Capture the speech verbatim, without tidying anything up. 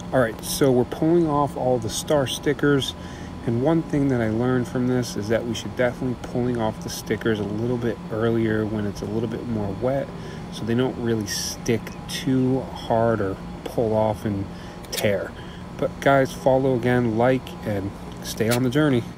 All right, so we're pulling off all the star stickers, and one thing that I learned from this is that we should definitely pulling off the stickers a little bit earlier when it's a little bit more wet, so they don't really stick too hard or pull off and tear. But guys, follow again, like, and stay on the journey.